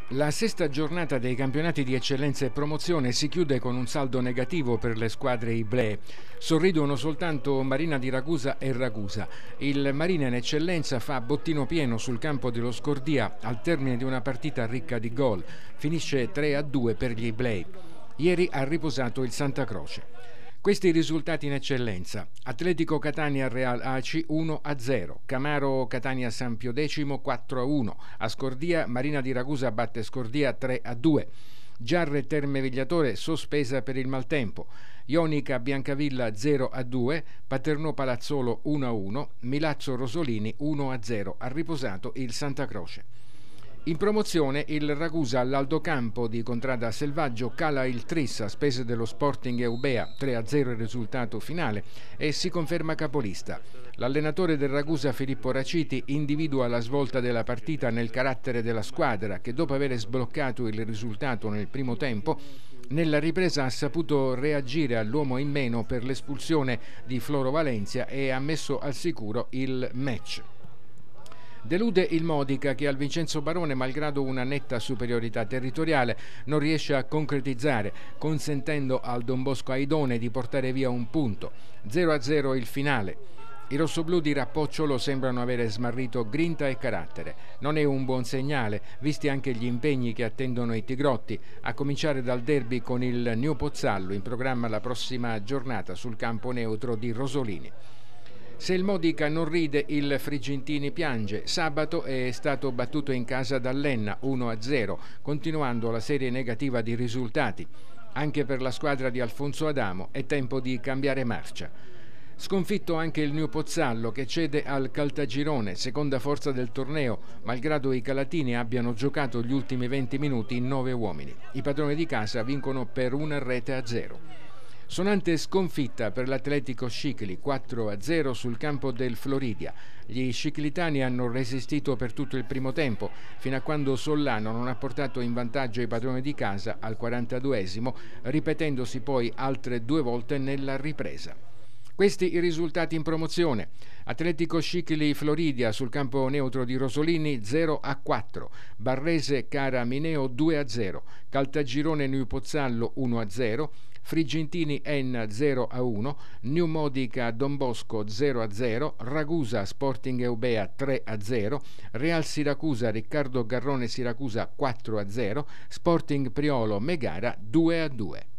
La sesta giornata dei campionati di eccellenza e promozione si chiude con un saldo negativo per le squadre iblee. Sorridono soltanto Marina di Ragusa e Ragusa. Il Marina in eccellenza fa bottino pieno sul campo dello Scordia al termine di una partita ricca di gol. Finisce 3-2 per gli iblei. Ieri ha riposato il Santa Croce. Questi i risultati in eccellenza: Atletico Catania Real Aci 1-0, Camaro Catania Sampio Decimo 4-1, a Scordia Marina di Ragusa batte Scordia 3-2, Giarre Terme Vigliatore sospesa per il maltempo, Ionica Biancavilla 0-2, Paternò Palazzolo 1-1, Milazzo Rosolini 1-0, ha riposato il Santa Croce. In promozione il Ragusa all'Aldocampo di Contrada Selvaggio cala il Tris a spese dello Sporting Eubea, 3-0 il risultato finale, e si conferma capolista. L'allenatore del Ragusa Filippo Raciti individua la svolta della partita nel carattere della squadra che, dopo aver sbloccato il risultato nel primo tempo, nella ripresa ha saputo reagire all'uomo in meno per l'espulsione di Floro Valencia e ha messo al sicuro il match. Delude il Modica che al Vincenzo Barone, malgrado una netta superiorità territoriale, non riesce a concretizzare, consentendo al Don Bosco Aidone di portare via un punto. 0-0 il finale. I rossoblù di Rappocciolo sembrano avere smarrito grinta e carattere. Non è un buon segnale, visti anche gli impegni che attendono i Tigrotti, a cominciare dal derby con il New Pozzallo in programma la prossima giornata sul campo neutro di Rosolini. Se il Modica non ride, il Friggintini piange. Sabato è stato battuto in casa dall'Enna 1-0, continuando la serie negativa di risultati. Anche per la squadra di Alfonso Adamo è tempo di cambiare marcia. Sconfitto anche il New Pozzallo che cede al Caltagirone, seconda forza del torneo, malgrado i calatini abbiano giocato gli ultimi 20 minuti in 9 uomini. I padroni di casa vincono per 1-0. Sonante sconfitta per l'Atletico Scicli 4-0 sul campo del Floridia. Gli sciclitani hanno resistito per tutto il primo tempo, fino a quando Sollano non ha portato in vantaggio i padroni di casa al 42esimo, ripetendosi poi altre 2 volte nella ripresa. Questi i risultati in promozione: Atletico Scicli Floridia sul campo neutro di Rosolini 0-4, Barrese Cara Mineo 2-0, Caltagirone New Pozzallo 1-0, Friggintini Enna 0-1, New Modica Don Bosco 0-0, Ragusa Sporting Eubea 3-0, Real Siracusa Riccardo Garrone Siracusa 4-0, Sporting Priolo Megara 2-2.